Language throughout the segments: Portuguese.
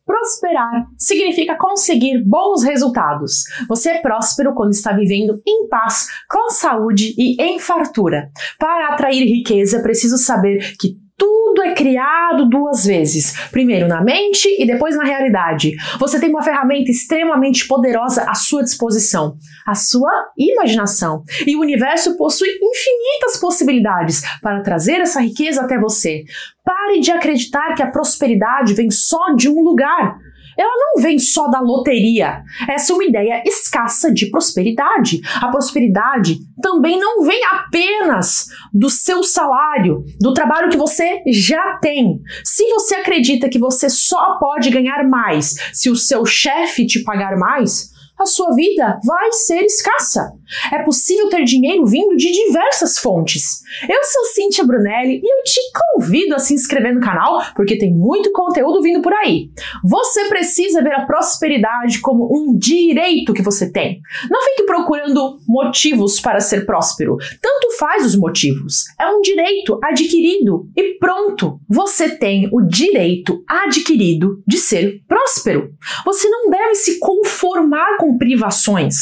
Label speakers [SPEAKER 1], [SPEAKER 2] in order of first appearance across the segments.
[SPEAKER 1] Prosperar significa conseguir bons resultados. Você é próspero quando está vivendo em paz, com saúde e em fartura. Para atrair riqueza, é preciso saber que tudo é criado duas vezes, primeiro na mente e depois na realidade. Você tem uma ferramenta extremamente poderosa à sua disposição, a sua imaginação. E o universo possui infinitas possibilidades para trazer essa riqueza até você. Pare de acreditar que a prosperidade vem só de um lugar. Ela não vem só da loteria. Essa é uma ideia escassa de prosperidade. A prosperidade também não vem apenas do seu salário, do trabalho que você já tem. Se você acredita que você só pode ganhar mais se o seu chefe te pagar mais, a sua vida vai ser escassa. É possível ter dinheiro vindo de diversas fontes. Eu sou Cíntia Brunelli e eu te convido a se inscrever no canal porque tem muito conteúdo vindo por aí. Você precisa ver a prosperidade como um direito que você tem. Não fique procurando motivos para ser próspero. Tanto faz os motivos. É um direito adquirido e pronto. Você tem o direito adquirido de ser próspero. Você não deve se conformar com privações.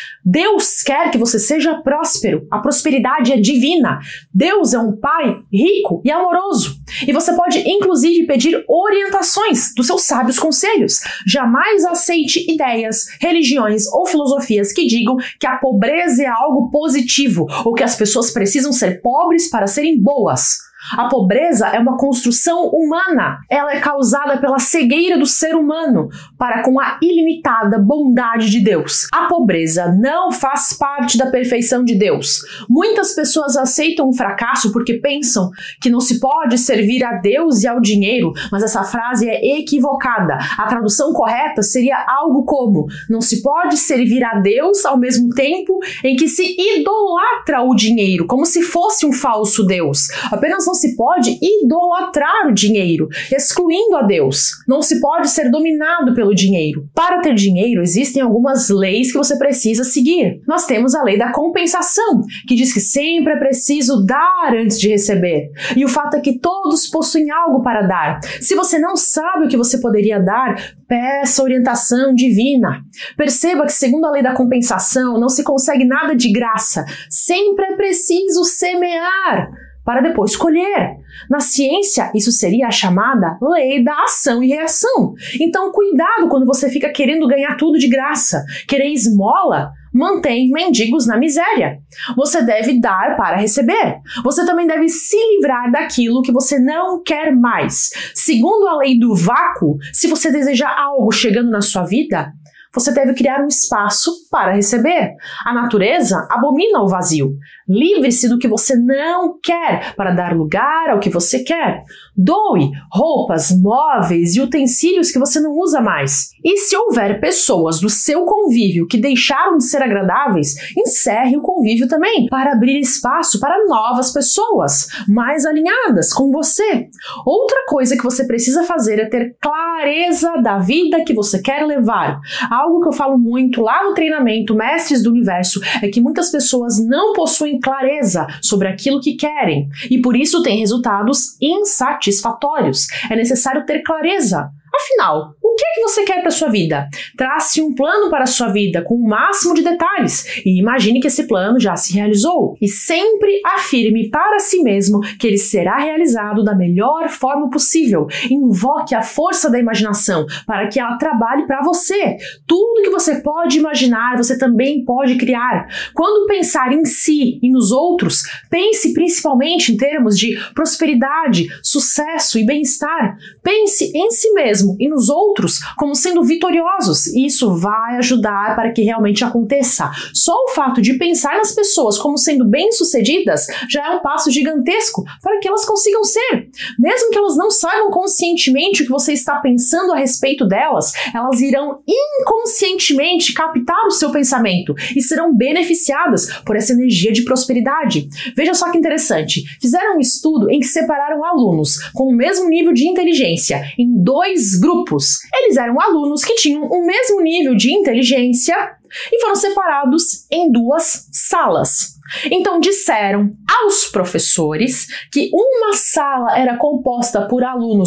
[SPEAKER 1] Deus quer que você seja próspero. A prosperidade é divina. Deus é um pai rico e amoroso. E você pode, inclusive, pedir orientações dos seus sábios conselhos. Jamais aceite ideias, religiões ou filosofias que digam que a pobreza é algo positivo ou que as pessoas precisam ser pobres para serem boas. A pobreza é uma construção humana. Ela é causada pela cegueira do ser humano para com a ilimitada bondade de Deus. A pobreza não faz parte da perfeição de Deus. Muitas pessoas aceitam o fracasso porque pensam que não se pode servir a Deus e ao dinheiro, mas essa frase é equivocada. A tradução correta seria algo como: não se pode servir a Deus ao mesmo tempo em que se idolatra o dinheiro, como se fosse um falso Deus. Apenas não se pode idolatrar o dinheiro, excluindo a Deus. Não se pode ser dominado pelo dinheiro. Para ter dinheiro, existem algumas leis que você precisa seguir. Nós temos a lei da compensação, que diz que sempre é preciso dar antes de receber. E o fato é que todos possuem algo para dar. Se você não sabe o que você poderia dar, peça orientação divina. Perceba que, segundo a lei da compensação, não se consegue nada de graça. Sempre é preciso semear para depois colher. Na ciência, isso seria a chamada lei da ação e reação. Então, cuidado quando você fica querendo ganhar tudo de graça. Querer esmola mantém mendigos na miséria. Você deve dar para receber. Você também deve se livrar daquilo que você não quer mais. Segundo a lei do vácuo, se você deseja algo chegando na sua vida, você deve criar um espaço para receber. A natureza abomina o vazio. Livre-se do que você não quer para dar lugar ao que você quer. Doe roupas, móveis e utensílios que você não usa mais. E se houver pessoas do seu convívio que deixaram de ser agradáveis, encerre o convívio também, para abrir espaço para novas pessoas, mais alinhadas com você. Outra coisa que você precisa fazer é ter clareza da vida que você quer levar. Algo que eu falo muito lá no treinamento Mestres do Universo é que muitas pessoas não possuem clareza sobre aquilo que querem e por isso têm resultados insatisfatórios. É necessário ter clareza. Afinal, o que é que você quer para sua vida? Trace um plano para a sua vida com o máximo de detalhes e imagine que esse plano já se realizou. E sempre afirme para si mesmo que ele será realizado da melhor forma possível. Invoque a força da imaginação para que ela trabalhe para você. Tudo que você pode imaginar, você também pode criar. Quando pensar em si e nos outros, pense principalmente em termos de prosperidade, sucesso e bem-estar. Pense em si mesmo e nos outros como sendo vitoriosos, e isso vai ajudar para que realmente aconteça. Só o fato de pensar nas pessoas como sendo bem-sucedidas já é um passo gigantesco para que elas consigam ser. Mesmo que elas não saibam conscientemente o que você está pensando a respeito delas, elas irão inconscientemente captar o seu pensamento e serão beneficiadas por essa energia de prosperidade. Veja só que interessante, fizeram um estudo em que separaram alunos com o mesmo nível de inteligência em dois grupos. Eles eram alunos que tinham o mesmo nível de inteligência e foram separados em duas salas. Então disseram aos professores que uma sala era composta por alunos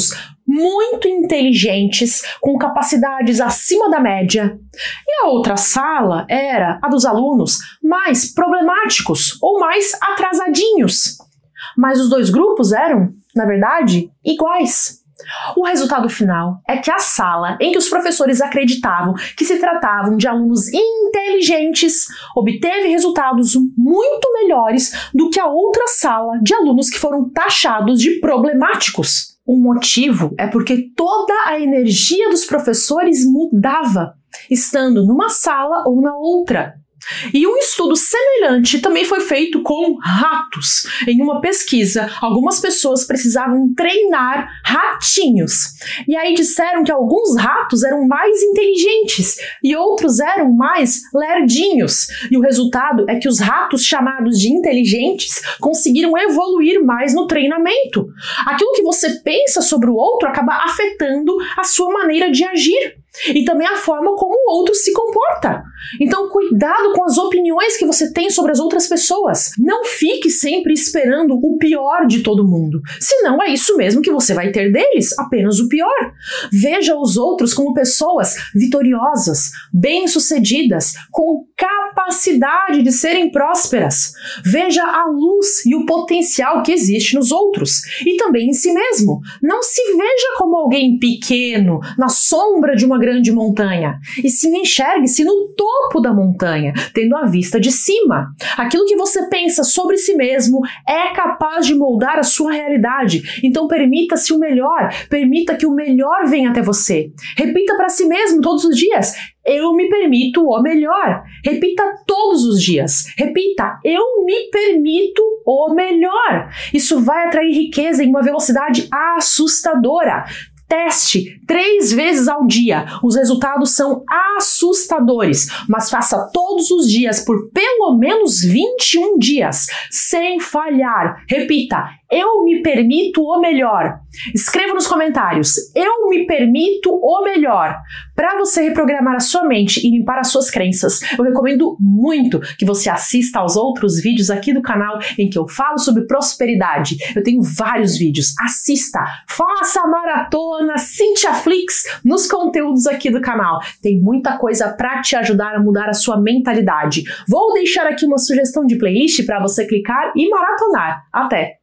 [SPEAKER 1] muito inteligentes, com capacidades acima da média, e a outra sala era a dos alunos mais problemáticos ou mais atrasadinhos. Mas os dois grupos eram, na verdade, iguais. O resultado final é que a sala em que os professores acreditavam que se tratavam de alunos inteligentes obteve resultados muito melhores do que a outra sala de alunos que foram taxados de problemáticos. O motivo é porque toda a energia dos professores mudava, estando numa sala ou na outra. E um estudo semelhante também foi feito com ratos. Em uma pesquisa, algumas pessoas precisavam treinar ratinhos. E aí disseram que alguns ratos eram mais inteligentes e outros eram mais lerdinhos. E o resultado é que os ratos chamados de inteligentes conseguiram evoluir mais no treinamento. Aquilo que você pensa sobre o outro acaba afetando a sua maneira de agir. E também a forma como o outro se comporta. Então, cuidado com as opiniões que você tem sobre as outras pessoas. Não fique sempre esperando o pior de todo mundo. Senão é isso mesmo que você vai ter deles, apenas o pior. Veja os outros como pessoas vitoriosas, bem-sucedidas, com capacidade de serem prósperas. Veja a luz e o potencial que existe nos outros e também em si mesmo. Não se veja como alguém pequeno, na sombra de uma grande montanha, e se enxergue-se no topo da montanha, tendo a vista de cima. Aquilo que você pensa sobre si mesmo é capaz de moldar a sua realidade. Então permita-se o melhor, permita que o melhor venha até você. Repita para si mesmo todos os dias: eu me permito o melhor. Repita todos os dias. Repita: eu me permito o melhor. Isso vai atrair riqueza em uma velocidade assustadora. Teste 3 vezes ao dia. Os resultados são assustadores, mas faça todos os dias por pelo menos 21 dias, sem falhar. Repita: eu me permito o melhor. Escreva nos comentários: eu me permito o melhor. Para você reprogramar a sua mente e limpar as suas crenças, eu recomendo muito que você assista aos outros vídeos aqui do canal em que eu falo sobre prosperidade. Eu tenho vários vídeos. Assista, faça a maratona Cynthia Flix nos conteúdos aqui do canal. Tem muita coisa para te ajudar a mudar a sua mentalidade. Vou deixar aqui uma sugestão de playlist para você clicar e maratonar. Até!